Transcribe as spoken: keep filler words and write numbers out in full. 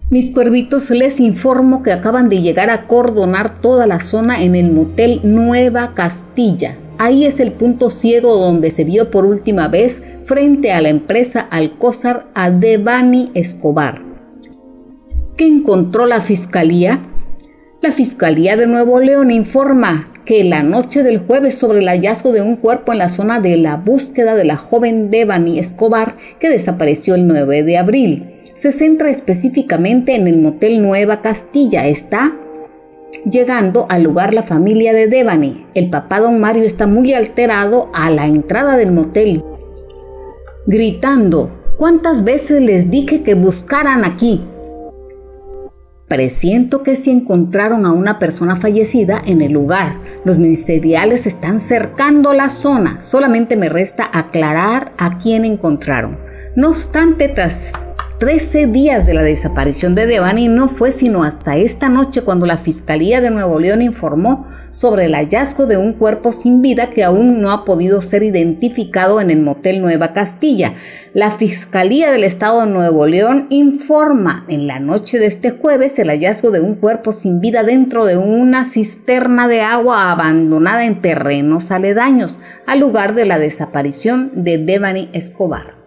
Mis cuervitos, les informo que acaban de llegar a acordonar toda la zona en el motel Nueva Castilla. Ahí es el punto ciego donde se vio por última vez frente a la empresa Alcozar a Devani Escobar. ¿Qué encontró la Fiscalía? La Fiscalía de Nuevo León informa que la noche del jueves, sobre el hallazgo de un cuerpo en la zona de la búsqueda de la joven Devani Escobar, que desapareció el nueve de abril. Se centra específicamente en el motel Nueva Castilla. Está llegando al lugar la familia de Devani. El papá don Mario está muy alterado a la entrada del motel, gritando: ¿cuántas veces les dije que buscaran aquí? Presiento que si encontraron a una persona fallecida en el lugar. Los ministeriales están cercando la zona. Solamente me resta aclarar a quién encontraron. No obstante, tras trece días de la desaparición de Devani, no fue sino hasta esta noche cuando la Fiscalía de Nuevo León informó sobre el hallazgo de un cuerpo sin vida que aún no ha podido ser identificado en el motel Nueva Castilla. La Fiscalía del Estado de Nuevo León informa en la noche de este jueves el hallazgo de un cuerpo sin vida dentro de una cisterna de agua abandonada en terrenos aledaños al lugar de la desaparición de Devani Escobar.